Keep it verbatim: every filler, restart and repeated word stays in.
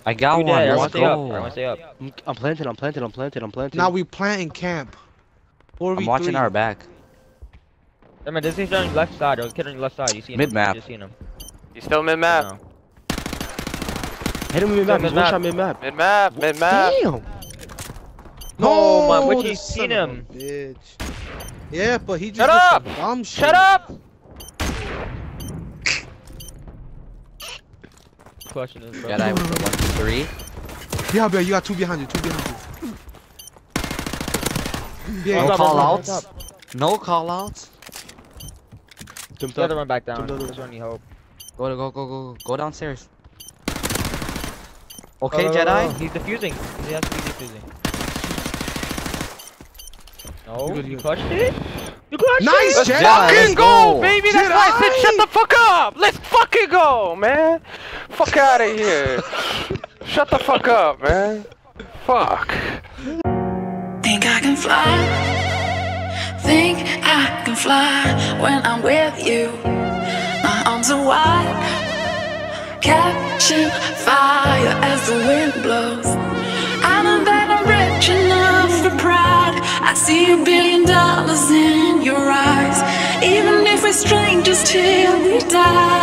I got You one. dead. I Let's want to stay up. I go. want to stay up. I'm, I'm planted, I'm planted, I'm planted, I'm planted. Now we planting camp. I'm watching our back. Hey man, this is on your left side. There's a kid on your left side. You see him? Mid map. You just seen him. He's still mid map. No. Hit him mid map, he's one shot mid map. Mid map, mid map. Damn! No, man, what you this seen son of him? a Bitch. Yeah, but he just Shut did up! some dumb shit. Shut up! Question is, bro. Jedi with the one, two, three. Yeah, bro, you got two behind you, two behind you. Yeah, No What's up, call what's up, outs. what's No call outs. Jumped The other up. one back down. Jump down. This one you hope. Go to go go go go downstairs. Okay, Oh, Jedi. he's defusing. He has to be defusing. No, You good, you you good. clutched it? You clutched Nice, it? Let's Jedi, fucking let's go, go. baby! That's why I said shut the fuck up! Let's fucking go, man! Fuck out of here! Shut the fuck up, man! Fuck! Think I can fly. Think I can fly when I'm with you. My arms are wide, catching fire as the wind blows. I know that I'm rich enough for pride. I see a billion dollars in your eyes. Even if we're strangers till we die.